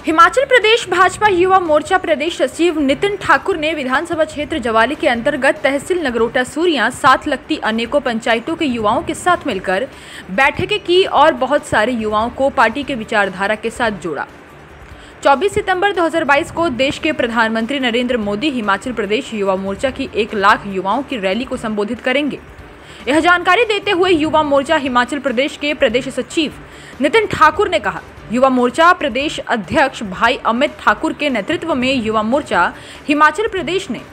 हिमाचल प्रदेश भाजपा युवा मोर्चा प्रदेश सचिव नितिन ठाकुर ने विधानसभा क्षेत्र जवाली के अंतर्गत तहसील नगरोटा सूरियां साथ लगती अनेकों पंचायतों के युवाओं के साथ मिलकर बैठकें की और बहुत सारे युवाओं को पार्टी के विचारधारा के साथ जोड़ा। 24 सितंबर 2022 को देश के प्रधानमंत्री नरेंद्र मोदी हिमाचल प्रदेश युवा मोर्चा की 1 लाख युवाओं की रैली को संबोधित करेंगे। यह जानकारी देते हुए युवा मोर्चा हिमाचल प्रदेश के प्रदेश सचिव नितिन ठाकुर ने कहा, युवा मोर्चा प्रदेश अध्यक्ष भाई अमित ठाकुर के नेतृत्व में युवा मोर्चा हिमाचल प्रदेश ने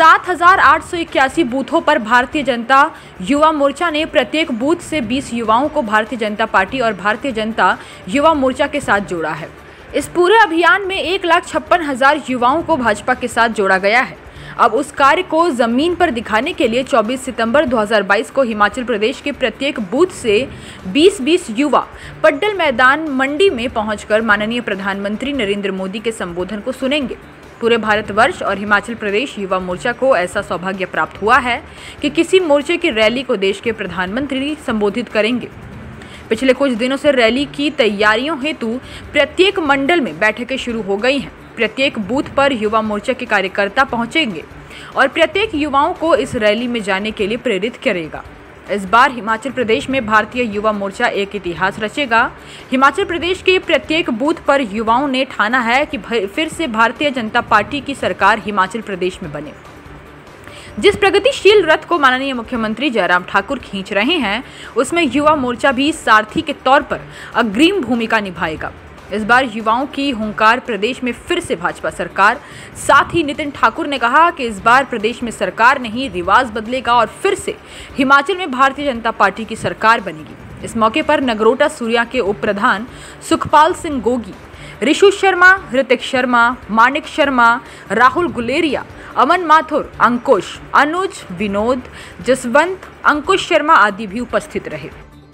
7,881 बूथों पर भारतीय जनता युवा मोर्चा ने प्रत्येक बूथ से 20 युवाओं को भारतीय जनता पार्टी और भारतीय जनता युवा मोर्चा के साथ जोड़ा है। इस पूरे अभियान में 1,56,000 युवाओं को भाजपा के साथ जोड़ा गया है। अब उस कार्य को जमीन पर दिखाने के लिए 24 सितंबर 2022 को हिमाचल प्रदेश के प्रत्येक बूथ से 20-20 युवा पड्डल मैदान मंडी में पहुंचकर माननीय प्रधानमंत्री नरेंद्र मोदी के संबोधन को सुनेंगे। पूरे भारतवर्ष और हिमाचल प्रदेश युवा मोर्चा को ऐसा सौभाग्य प्राप्त हुआ है कि किसी मोर्चे की रैली को देश के प्रधानमंत्री संबोधित करेंगे। पिछले कुछ दिनों से रैली की तैयारियों हेतु प्रत्येक मंडल में बैठकें शुरू हो गई हैं। प्रत्येक बूथ पर युवा मोर्चा के कार्यकर्ता पहुंचेंगे और प्रत्येक युवाओं को इस रैली में जाने के लिए प्रेरित करेगा। इस बार हिमाचल प्रदेश में भारतीय युवा मोर्चा एक इतिहास रचेगा। हिमाचल प्रदेश के प्रत्येक बूथ पर युवाओं ने ठाना है कि फिर से भारतीय जनता पार्टी की सरकार हिमाचल प्रदेश में बने। जिस प्रगतिशील रथ को माननीय मुख्यमंत्री जयराम ठाकुर खींच रहे हैं, उसमें युवा मोर्चा भी सारथी के तौर पर अग्रिम भूमिका निभाएगा। इस बार युवाओं की हुंकार प्रदेश में फिर से भाजपा सरकार। साथ ही नितिन ठाकुर ने कहा कि इस बार प्रदेश में सरकार नहीं, रिवाज बदलेगा और फिर से हिमाचल में भारतीय जनता पार्टी की सरकार बनेगी। इस मौके पर नगरोटा सूरियां के उप प्रधान सुखपाल सिंह गोगी, ऋषु शर्मा, ऋतिक शर्मा, मानिक शर्मा, राहुल गुलेरिया, अमन माथुर, अंकुश, अनुज, विनोद, जसवंत, अंकुश शर्मा आदि भी उपस्थित रहे।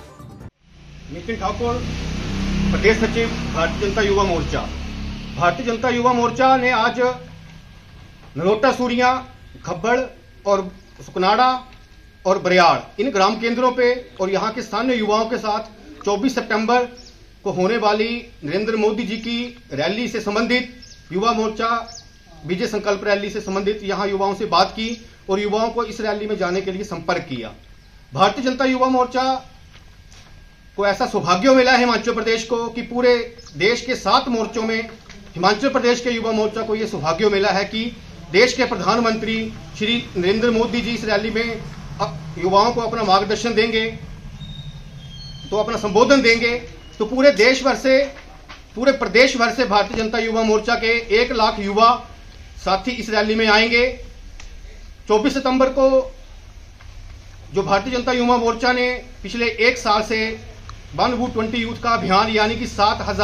नितिन ठाकुर, प्रदेश सचिव भारतीय जनता युवा मोर्चा। भारतीय जनता युवा मोर्चा ने आज नगरोटा सूरियां, खब्बड़ और सुकनाड़ा और बरियाड़ इन ग्राम केंद्रों पे और यहाँ के स्थानीय युवाओं के साथ 24 सितंबर को होने वाली नरेंद्र मोदी जी की रैली से संबंधित युवा मोर्चा विजय संकल्प रैली से संबंधित यहाँ युवाओं से बात की और युवाओं को इस रैली में जाने के लिए संपर्क किया। भारतीय जनता युवा मोर्चा को ऐसा सौभाग्य मिला है हिमाचल प्रदेश को कि पूरे देश के 7 मोर्चों में हिमाचल प्रदेश के युवा मोर्चा को यह सौभाग्य मिला है कि देश के प्रधानमंत्री श्री नरेंद्र मोदी जी इस रैली में युवाओं को अपना मार्गदर्शन देंगे, तो अपना संबोधन देंगे। तो पूरे देश भर से, पूरे प्रदेश भर से भारतीय जनता युवा मोर्चा के 1 लाख युवा साथी इस रैली में आएंगे। 24 सितंबर को जो भारतीय जनता युवा मोर्चा ने पिछले 1 साल से 1V20 यूथ का अभियान यानी कि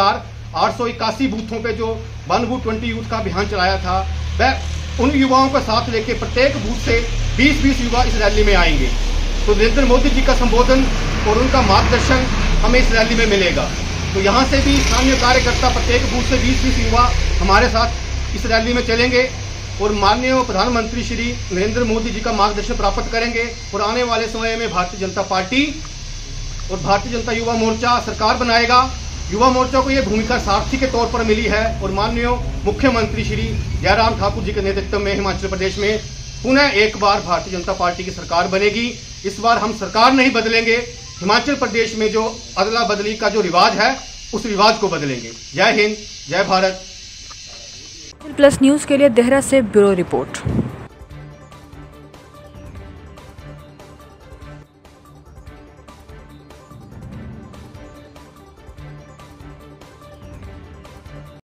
7,881 बूथों पे जो 1V20 यूथ का अभियान चलाया था, वह उन युवाओं का साथ लेके प्रत्येक बूथ से 20-20 युवा इस रैली में आएंगे। तो नरेंद्र मोदी जी का संबोधन और उनका मार्गदर्शन हमें इस रैली में मिलेगा। तो यहाँ से भी स्थानीय कार्यकर्ता प्रत्येक बूथ से 20-20 युवा हमारे साथ इस रैली में चलेंगे और माननीय प्रधानमंत्री श्री नरेंद्र मोदी जी का मार्गदर्शन प्राप्त करेंगे और आने वाले समय में भारतीय जनता पार्टी और भारतीय जनता युवा मोर्चा सरकार बनाएगा। युवा मोर्चा को यह भूमिका सारथी के तौर पर मिली है और माननीय मुख्यमंत्री श्री जयराम ठाकुर जी के नेतृत्व में हिमाचल प्रदेश में पुनः एक बार भारतीय जनता पार्टी की सरकार बनेगी। इस बार हम सरकार नहीं बदलेंगे, हिमाचल प्रदेश में जो अदला बदली का जो रिवाज है उस रिवाज को बदलेंगे। जय हिंद, जय भारत। प्लस न्यूज के लिए देहरा से ब्यूरो रिपोर्ट।